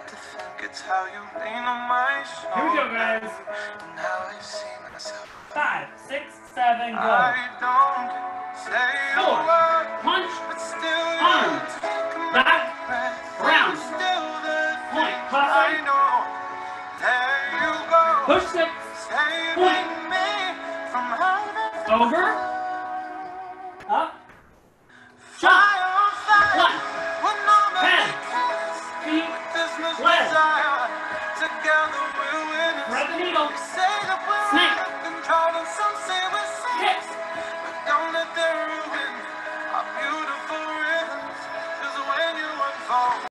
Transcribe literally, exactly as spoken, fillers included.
to think it's how you lean on my shoulder. Here we go, guys. And how I see myself. Five, six, seven, go. I don't say a Four. word, Punch. but still Arm. you take my Back. breath. Round. Still the Point. things Cross I leg. know. There you go. Push six. Saving Point. me from having Over. Up. Shot. fire on fire. One. When all the Head. kiss Feet. with this much Leg. desire. Together we'll win. Thread the needle. Say